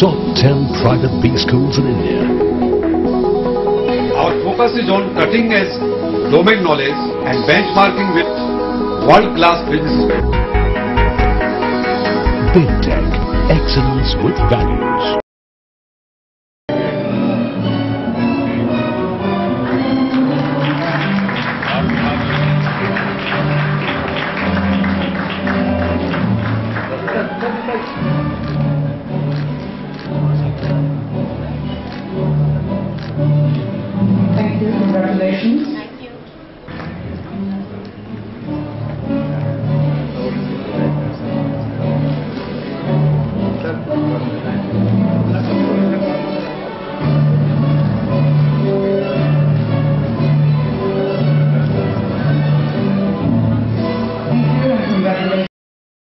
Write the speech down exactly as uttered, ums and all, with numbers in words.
top ten private B schools in India. Our focus is on cutting edge domain knowledge and benchmarking with world-class businesses. Big Tech, excellence with values. Thank you.